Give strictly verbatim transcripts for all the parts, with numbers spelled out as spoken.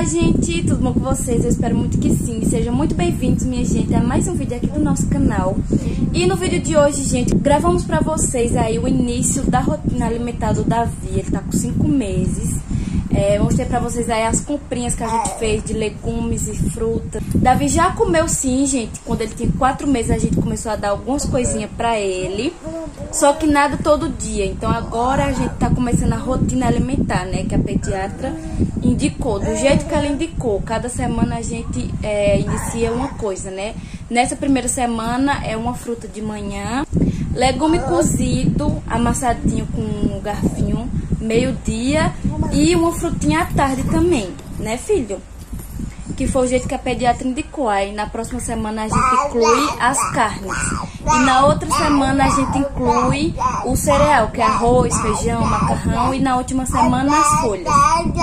Olá, gente, tudo bom com vocês? Eu espero muito que sim. Sejam muito bem-vindos, minha gente, a mais um vídeo aqui do nosso canal. E no vídeo de hoje, gente, gravamos pra vocês aí o início da rotina alimentar do Davi. Ele tá com cinco meses. É, mostrei pra vocês aí as comprinhas que a gente fez de legumes e frutas. Davi já comeu sim, gente. Quando ele tinha quatro meses, a gente começou a dar algumas coisinhas pra ele. Só que nada todo dia. Então agora a gente tá começando a rotina alimentar, né? Que a pediatra indicou, do jeito que ela indicou. Cada semana a gente é, inicia uma coisa, né? Nessa primeira semana é uma fruta de manhã, legume cozido, amassadinho com um garfinho, meio-dia, e uma frutinha à tarde também, né, filho? Que foi o jeito que a pediatra indicou. Aí na próxima semana a gente inclui as carnes. E na outra semana a gente inclui o cereal, que é arroz, feijão, macarrão. E na última semana as folhas.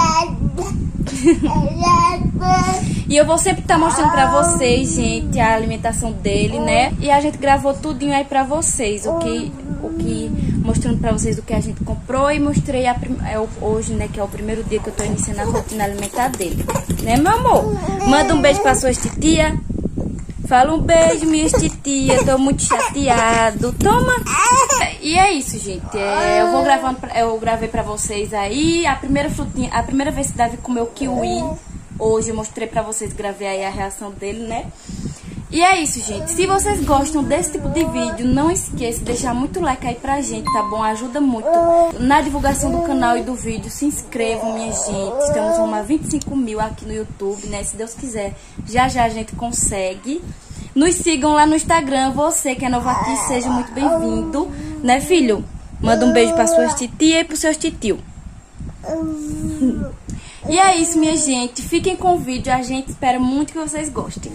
E eu vou sempre estar mostrando pra vocês, gente, a alimentação dele, né? E a gente gravou tudinho aí pra vocês, o que... O que mostrando pra vocês o que a gente comprou. E mostrei a prim... é, hoje, né, que é o primeiro dia que eu tô iniciando a rotina alimentar dele. Né, meu amor? Manda um beijo pra suas titia. Fala um beijo, minhas titia. Tô muito chateado. Toma! E é isso, gente. É, eu vou gravando, pra... eu gravei pra vocês aí. A primeira frutinha, a primeira vez que Davi comeu kiwi. Hoje eu mostrei pra vocês, gravei aí a reação dele, né? E é isso, gente. Se vocês gostam desse tipo de vídeo, não esqueça de deixar muito like aí pra gente, tá bom? Ajuda muito na divulgação do canal e do vídeo. Se inscrevam, minha gente. Estamos rumo a vinte e cinco mil aqui no YouTube, né? Se Deus quiser, já já a gente consegue. Nos sigam lá no Instagram. Você que é novo aqui, seja muito bem-vindo. Né, filho? Manda um beijo pra suas titia e pros seus titio. E é isso, minha gente. Fiquem com o vídeo. A gente espera muito que vocês gostem.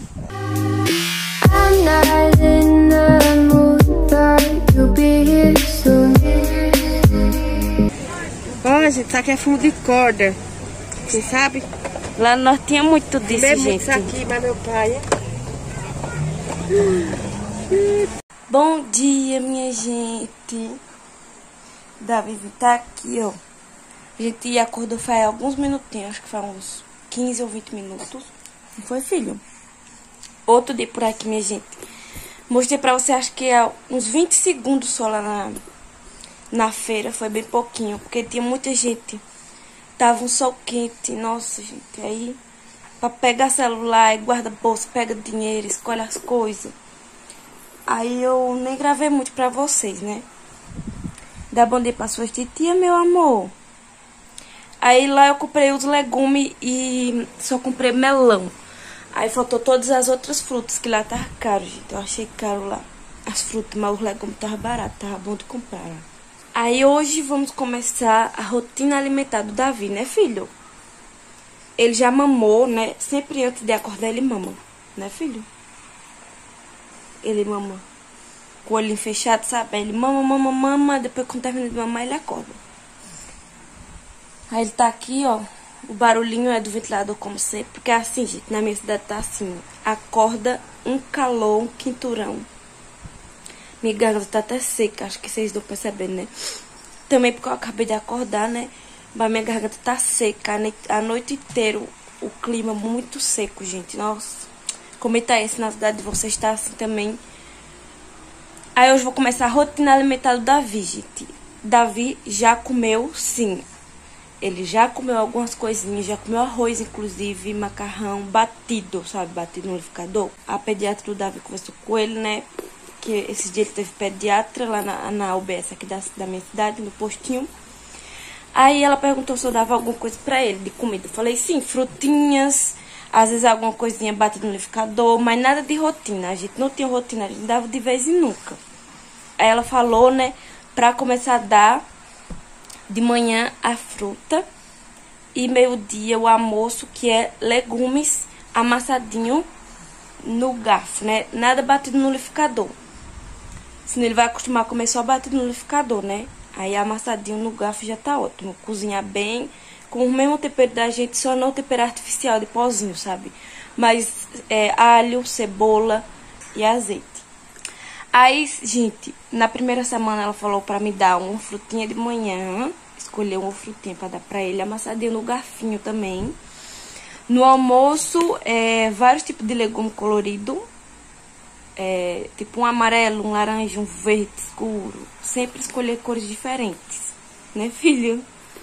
Ó, gente, isso aqui é fumo de corda. Você sabe? Lá nós tínhamos muito disso, Bebe gente. Isso aqui, mas meu pai. Bom dia, minha gente. Davi tá aqui, ó. A gente acordou faz alguns minutinhos, acho que faz uns quinze ou vinte minutos. Não foi, filho? Outro dia por aqui, minha gente. Mostrei pra você, acho que é uns vinte segundos só lá na, na feira. Foi bem pouquinho, porque tinha muita gente. Tava um sol quente, nossa, gente. Aí, pra pegar celular, guarda bolsa, pega dinheiro, escolhe as coisas. Aí eu nem gravei muito pra vocês, né? Dá bom dia pra suas titia, meu amor. Aí lá eu comprei os legumes e só comprei melão. Aí faltou todas as outras frutas, que lá tava caro, gente. Eu achei caro lá as frutas, mas os legumes tava barato, tava bom de comprar. Aí hoje vamos começar a rotina alimentar do Davi, né, filho? Ele já mamou, né? Sempre antes de acordar ele mama, né, filho? Ele mama com o olhinho fechado, sabe? Aí ele mama, mama, mama, depois quando termina de mamar ele acorda. Aí ele tá aqui, ó. O barulhinho é do ventilador, como sempre. Porque é assim, gente, na minha cidade tá assim. Acorda um calor, um quinturão. Minha garganta tá até seca, acho que vocês estão percebendo, né? Também porque eu acabei de acordar, né? Mas minha garganta tá seca a noite inteira. O clima muito seco, gente. Nossa. Como tá esse na cidade de vocês, tá assim também. Aí hoje eu vou começar a rotina alimentar do Davi, gente. Davi já comeu, sim. Ele já comeu algumas coisinhas, já comeu arroz, inclusive, macarrão batido, sabe? Batido no liquidificador. A pediatra do Davi conversou com ele, né? Que esse dia ele teve pediatra lá na, na U B S aqui da, da minha cidade, no postinho. Aí ela perguntou se eu dava alguma coisa pra ele de comida. Eu falei, sim, frutinhas, às vezes alguma coisinha batida no liquidificador, mas nada de rotina. A gente não tinha rotina, a gente dava de vez em nunca. Aí ela falou, né, pra começar a dar de manhã a fruta e meio-dia o almoço, que é legumes amassadinho no garfo, né? Nada batido no liquidificador. Senão ele vai acostumar a comer só batido no liquidificador, né? Aí amassadinho no garfo já tá ótimo. Cozinhar bem, com o mesmo tempero da gente, só não tempero artificial de pozinho, sabe? Mas é, alho, cebola e azeite. Aí, gente, na primeira semana ela falou pra me dar uma frutinha de manhã. Escolheu uma frutinha pra dar pra ele, amassadinha no garfinho também. No almoço, é, vários tipos de legume colorido. É, tipo um amarelo, um laranja, um verde escuro. Sempre escolher cores diferentes, né, filho?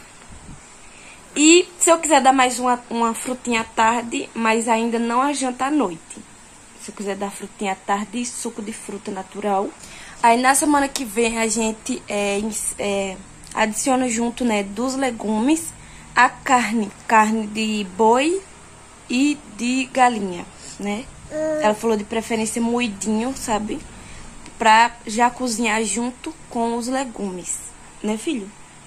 E se eu quiser dar mais uma, uma frutinha à tarde, mas ainda não a janta à noite. Se eu quiser dar frutinha à tarde, suco de fruta natural. Aí na semana que vem a gente é, é, adiciona junto, né, dos legumes, a carne. Carne de boi e de galinha, né? Ela falou de preferência moidinho, sabe? Pra já cozinhar junto com os legumes, né, filho?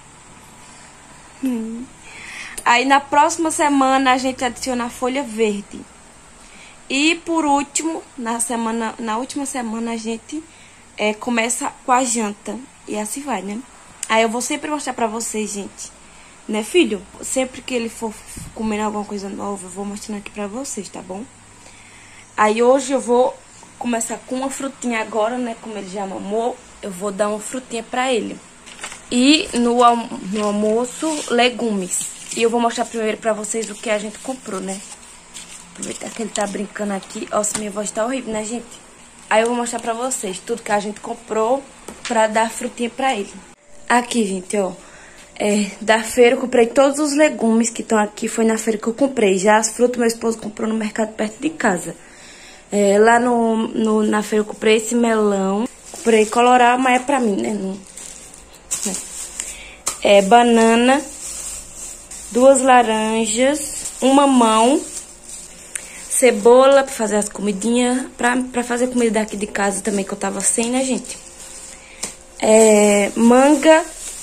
Hum. Aí na próxima semana a gente adiciona a folha verde. E por último, na semana, na última semana a gente é, começa com a janta. E assim vai, né? Aí eu vou sempre mostrar pra vocês, gente. Né, filho? Sempre que ele for comendo alguma coisa nova, eu vou mostrando aqui pra vocês, tá bom? Aí hoje eu vou começar com uma frutinha agora, né? Como ele já mamou, eu vou dar uma frutinha pra ele. E no, almo no almoço, legumes. E eu vou mostrar primeiro pra vocês o que a gente comprou, né? Aproveitar que ele tá brincando aqui. Ó, se minha voz tá horrível, né, gente? Aí eu vou mostrar pra vocês tudo que a gente comprou pra dar frutinha pra ele. Aqui, gente, ó. É, da feira eu comprei todos os legumes que estão aqui. Foi na feira que eu comprei. Já as frutas meu esposo comprou no mercado perto de casa. É, lá no, no, na feira eu comprei esse melão. Comprei colorau, mas é pra mim, né? Não, né? É, banana. Duas laranjas. Um mamão. Cebola pra fazer as comidinhas. Pra, pra fazer comida daqui de casa também, que eu tava sem, né, gente? É, manga.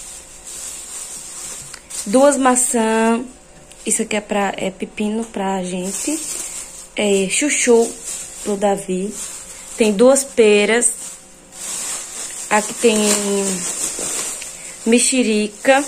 Duas maçãs. Isso aqui é, pra, é pepino pra gente. É chuchu pro Davi. Tem duas peras. Aqui tem mexerica.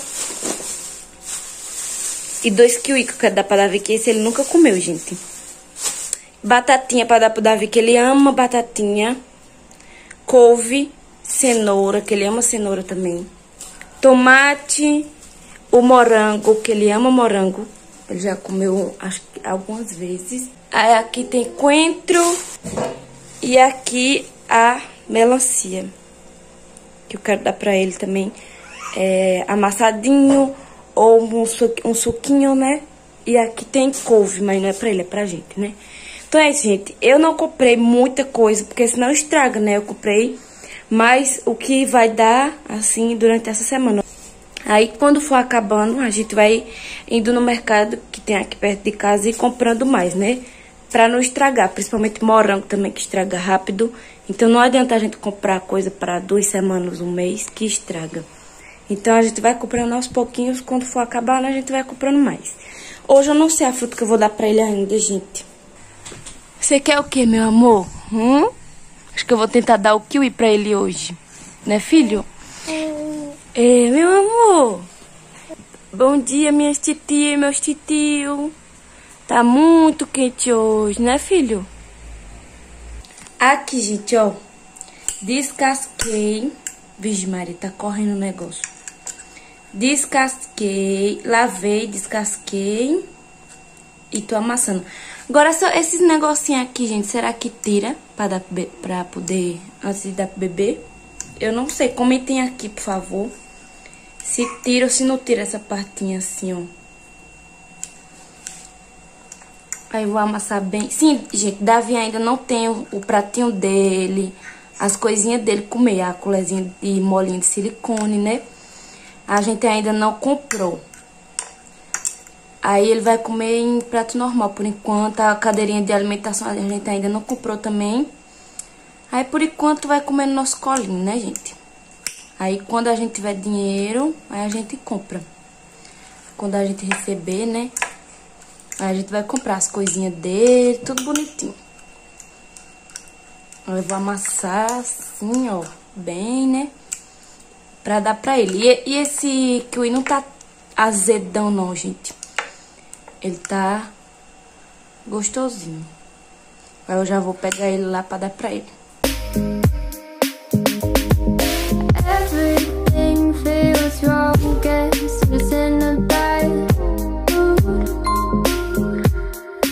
E dois kiwi que eu quero dar pra Davi, que esse ele nunca comeu, gente. Batatinha pra dar pro Davi, que ele ama batatinha. Couve, cenoura, que ele ama cenoura também. Tomate, o morango, que ele ama morango. Ele já comeu, acho que algumas vezes. Aí aqui tem coentro. E aqui a melancia, que eu quero dar pra ele também. É, amassadinho ou um, su um suquinho, né? E aqui tem couve, mas não é pra ele, é pra gente, né? Então é isso, gente. Eu não comprei muita coisa, porque senão estraga, né? Eu comprei mais o que vai dar, assim, durante essa semana. Aí, quando for acabando, a gente vai indo no mercado que tem aqui perto de casa e comprando mais, né? Pra não estragar, principalmente morango também, que estraga rápido. Então, não adianta a gente comprar coisa para duas semanas, um mês, que estraga. Então, a gente vai comprando aos pouquinhos. Quando for acabando, a gente vai comprando mais. Hoje eu não sei a fruta que eu vou dar pra ele ainda, gente. Você quer o quê, meu amor? Hum? Acho que eu vou tentar dar o kiwi pra ele hoje. Né, filho? É, meu amor. Bom dia, minhas titias e meus titios. Tá muito quente hoje, né, filho? Aqui, gente, ó. Descasquei. Vixe, Maria, tá correndo o negócio. Descasquei, lavei, descasquei. E tô amassando. Agora, só esses negocinhos aqui, gente, será que tira pra, dar, pra poder, antes de dar pro bebê? Eu não sei, comentem aqui, por favor. Se tira ou se não tira essa partinha assim, ó. Aí eu vou amassar bem. Sim, gente, Davi ainda não tem o, o pratinho dele, as coisinhas dele comer, a colherzinha de molinho de silicone, né? A gente ainda não comprou. Aí ele vai comer em prato normal, por enquanto. A cadeirinha de alimentação a gente ainda não comprou também. Aí por enquanto vai comer no nosso colinho, né, gente? Aí quando a gente tiver dinheiro, aí a gente compra. Quando a gente receber, né? Aí a gente vai comprar as coisinhas dele, tudo bonitinho. Eu vou amassar assim, ó, bem, né? Pra dar pra ele. E, e esse kiwi não tá azedão não, gente. Ele tá gostosinho. Aí eu já vou pegar ele lá pra dar pra ele. Everything feels wrong, guess it's in a bad mood.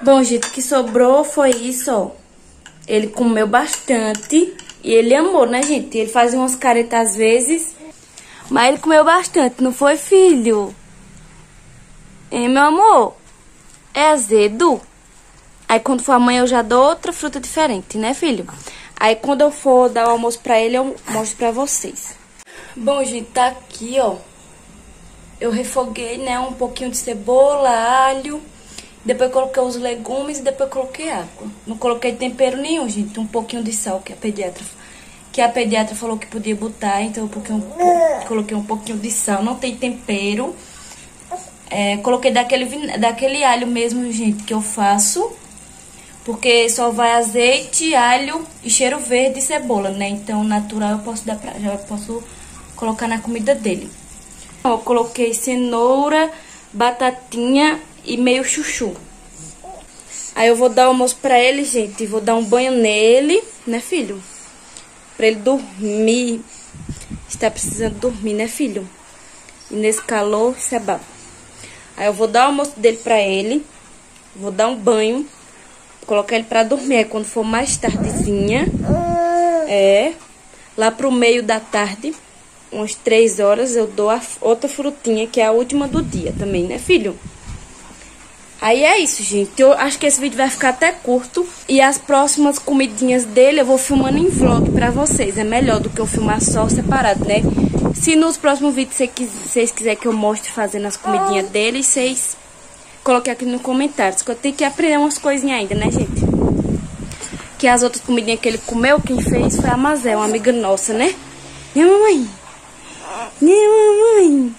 Bom, gente, o que sobrou foi isso, ó. Ele comeu bastante e ele amou, né, gente? Ele fazia umas caretas às vezes, mas ele comeu bastante, não foi, filho? E meu amor, é azedo? Aí quando for amanhã eu já dou outra fruta diferente, né, filho? Aí quando eu for dar o almoço pra ele, eu mostro pra vocês. Bom, gente, tá aqui, ó. Eu refoguei, né, um pouquinho de cebola, alho. Depois coloquei os legumes e depois coloquei água. Não coloquei tempero nenhum, gente. Um pouquinho de sal que a pediatra, que a pediatra falou que podia botar. Então eu um, coloquei um pouquinho de sal. Não tem tempero. É, coloquei daquele, daquele alho mesmo, gente, que eu faço. Porque só vai azeite, alho e cheiro verde e cebola, né? Então natural eu posso dar pra, já posso colocar na comida dele. Eu coloquei cenoura, batatinha e meio chuchu. Aí eu vou dar o almoço pra ele, gente. Vou dar um banho nele, né, filho? Pra ele dormir. Está precisando dormir, né, filho? E nesse calor, isso é bafo. Aí eu vou dar o almoço dele pra ele. Vou dar um banho. Colocar ele pra dormir. Aí quando for mais tardezinha, é, lá pro meio da tarde, umas três horas, eu dou a outra frutinha, que é a última do dia também, né, filho? Aí é isso, gente. Eu acho que esse vídeo vai ficar até curto. E as próximas comidinhas dele eu vou filmando em vlog pra vocês. É melhor do que eu filmar só separado, né? Se nos próximos vídeos vocês quiserem que eu mostre fazendo as comidinhas dele, vocês coloquem aqui no comentário. Que eu tenho que aprender umas coisinhas ainda, né, gente? Que as outras comidinhas que ele comeu, quem fez foi a Mazé, uma amiga nossa, né? Minha mamãe. Minha mamãe.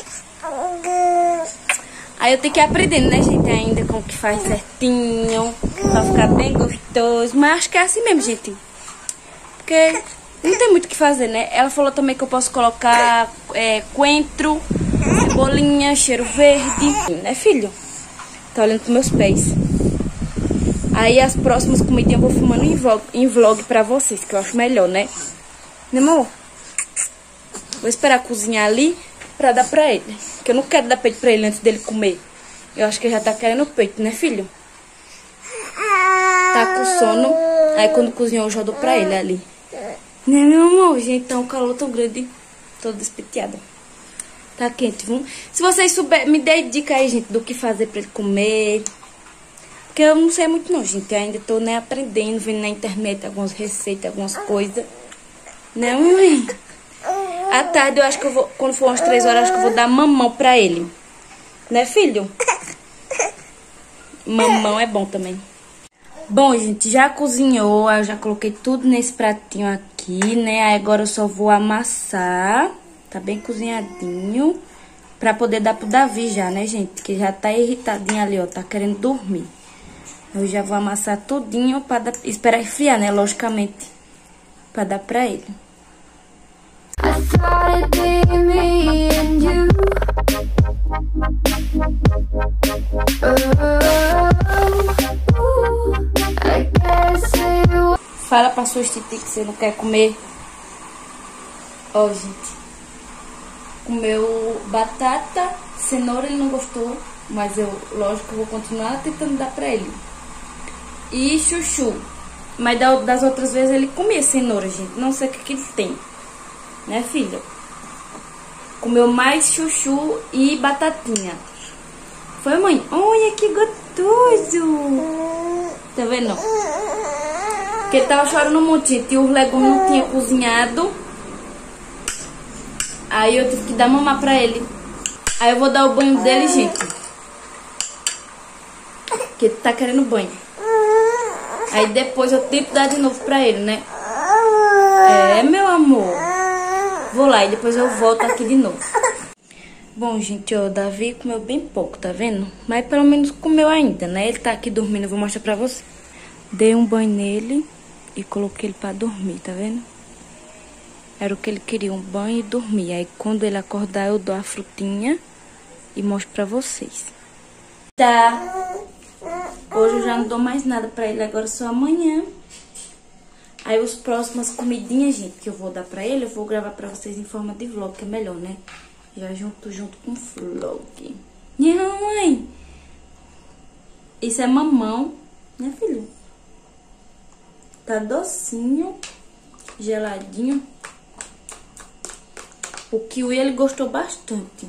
Aí eu tenho que ir aprendendo, né, gente, ainda como que faz certinho, pra ficar bem gostoso. Mas acho que é assim mesmo, gente. Porque não tem muito o que fazer, né? Ela falou também que eu posso colocar é, coentro, cebolinha, cheiro verde, né, filho? Tá olhando pros meus pés. Aí as próximas comidinhas eu vou filmando em vlog, em vlog pra vocês, que eu acho melhor, né? Né, amor? Vou esperar cozinhar ali pra dar pra ele. Porque eu não quero dar peito pra ele antes dele comer. Eu acho que ele já tá querendo peito, né, filho? Tá com sono. Aí quando cozinhou eu já dou pra ele ali. Né, meu amor? Gente, tá um calor tão grande. Tô despeteada. Tá quente, viu? Se vocês souberem, me dê dica aí, gente, do que fazer pra ele comer. Porque eu não sei muito não, gente. Eu ainda tô, né, aprendendo, vendo na internet algumas receitas, algumas coisas. Né, mãe? À tarde eu acho que eu vou, quando for umas três horas, acho que eu vou dar mamão pra ele. Né, filho? Mamão é bom também. Bom, gente, já cozinhou. Eu já coloquei tudo nesse pratinho aqui, né? Aí agora eu só vou amassar. Tá bem cozinhadinho. Pra poder dar pro Davi já, né, gente? Que já tá irritadinho ali, ó. Tá querendo dormir. Eu já vou amassar tudinho pra dar, esperar esfriar, né? Logicamente. Pra dar pra ele. I thought it'd be me and you. Oh, I guess it... Fala pra sua Titi que você não quer comer. Ó, oh, gente. Comeu batata, cenoura, ele não gostou. Mas eu, lógico, eu vou continuar tentando dar pra ele. E chuchu. Mas das outras vezes ele comia cenoura, gente. Não sei o que que ele tem. Né, filha? Comeu mais chuchu e batatinha. Foi, mãe? Olha que gostoso! Tá vendo? Porque ele tava chorando muito, gente. E os legumes não tinha cozinhado. Aí eu tive que dar mamar pra ele. Aí eu vou dar o banho dele, gente. Porque ele tá querendo banho. Aí depois eu tento dar de novo pra ele, né? É, meu amor. Vou lá e depois eu volto aqui de novo. Bom, gente, ó, o Davi comeu bem pouco, tá vendo? Mas pelo menos comeu ainda, né? Ele tá aqui dormindo, eu vou mostrar pra você. Dei um banho nele e coloquei ele pra dormir, tá vendo? Era o que ele queria, um banho e dormir. Aí quando ele acordar eu dou a frutinha e mostro pra vocês. Tá. Hoje eu já não dou mais nada pra ele, agora só amanhã. Aí as próximas comidinhas, gente, que eu vou dar pra ele, eu vou gravar pra vocês em forma de vlog, que é melhor, né? Já junto, junto com vlog. Minha mãe! Isso é mamão, né, filho? Tá docinho, geladinho. O kiwi ele gostou bastante.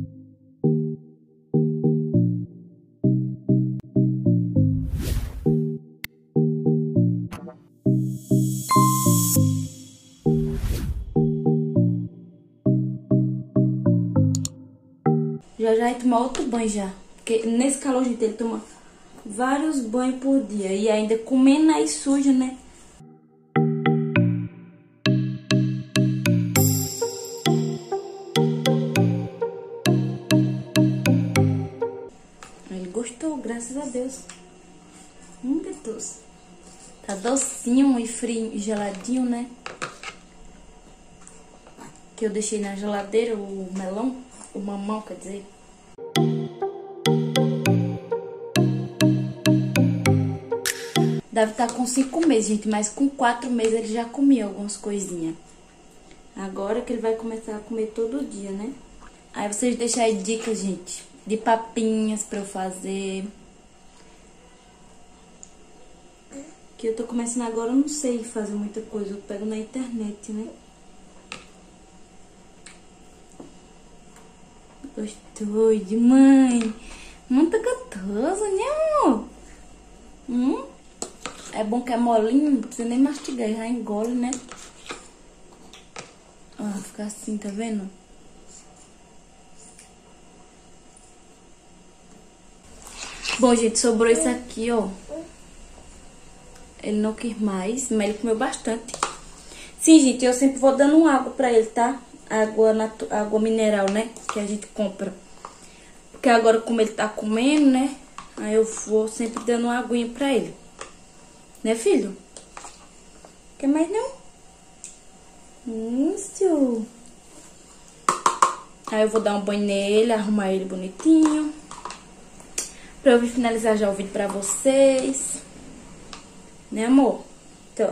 Já já vai tomar outro banho já. Porque nesse calor, gente, ele toma vários banhos por dia. E ainda comendo aí sujo, né? Ele gostou, graças a Deus. Hum, que doce. Tá docinho e frio e geladinho, né? Que eu deixei na geladeira o melão. O mamão, quer dizer. Deve estar com cinco meses, gente. Mas com quatro meses ele já comia algumas coisinhas. Agora que ele vai começar a comer todo dia, né? Aí vocês deixam aí dicas, gente. De papinhas pra eu fazer. Que eu tô começando agora, eu não sei fazer muita coisa. Eu pego na internet, né? Gostou de mãe? Muito gostoso, né, amor? Hum? É bom que é molinho, não precisa nem mastigar, já engole, né? Ó, fica assim, tá vendo? Bom, gente, sobrou isso aqui, ó. Ele não quis mais, mas ele comeu bastante. Sim, gente, eu sempre vou dando água pra ele, tá? Água, água mineral, né? Que a gente compra. Porque agora, como ele tá comendo, né? Aí eu vou sempre dando uma aguinha pra ele. Né, filho? Quer mais não? Isso. Aí eu vou dar um banho nele, arrumar ele bonitinho. Pra eu vir finalizar já o vídeo pra vocês. Né, amor? Então.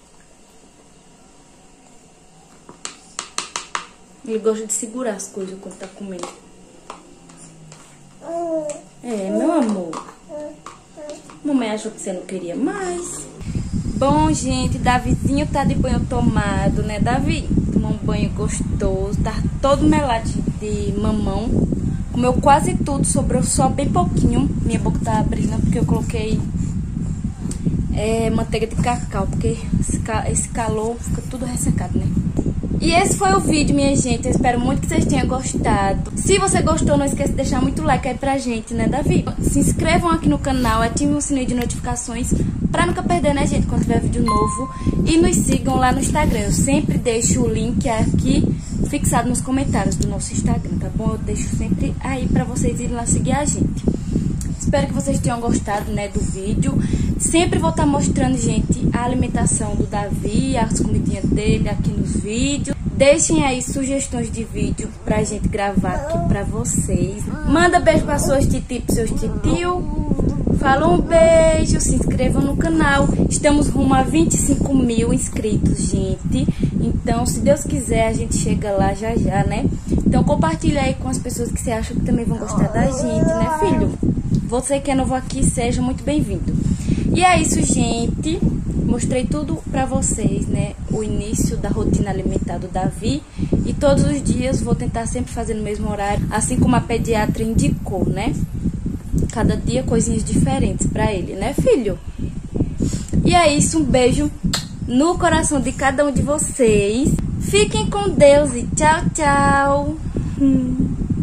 Ele gosta de segurar as coisas quando tá comendo. É, meu amor. Mamãe achou que você não queria mais. Bom, gente, Davizinho tá de banho tomado, né, Davi? Tomou um banho gostoso. Tá todo melado de mamão. Comeu quase tudo, sobrou só bem pouquinho. Minha boca tá abrindo porque eu coloquei é, manteiga de cacau. Porque esse, esse calor fica tudo ressecado, né? E esse foi o vídeo, minha gente. Eu espero muito que vocês tenham gostado. Se você gostou, não esqueça de deixar muito like aí pra gente, né, Davi? Se inscrevam aqui no canal, ativem o sininho de notificações pra nunca perder, né, gente, quando tiver vídeo novo. E nos sigam lá no Instagram. Eu sempre deixo o link aqui fixado nos comentários do nosso Instagram, tá bom? Eu deixo sempre aí pra vocês irem lá seguir a gente. Espero que vocês tenham gostado, né, do vídeo. Sempre vou estar mostrando, gente, a alimentação do Davi, as comidinhas dele aqui nos vídeos. Deixem aí sugestões de vídeo pra gente gravar aqui pra vocês. Manda beijo pra suas titi e pros seus titio. Fala um beijo, se inscrevam no canal. Estamos rumo a vinte e cinco mil inscritos, gente. Então, se Deus quiser, a gente chega lá já já, né? Então, compartilha aí com as pessoas que você acha que também vão gostar da gente, né, filho? Você que é novo aqui, seja muito bem-vindo. E é isso, gente. Mostrei tudo pra vocês, né? O início da rotina alimentar do Davi. E todos os dias vou tentar sempre fazer no mesmo horário, assim como a pediatra indicou, né? Cada dia coisinhas diferentes pra ele, né, filho? E é isso, um beijo no coração de cada um de vocês. Fiquem com Deus e tchau, tchau. Hum.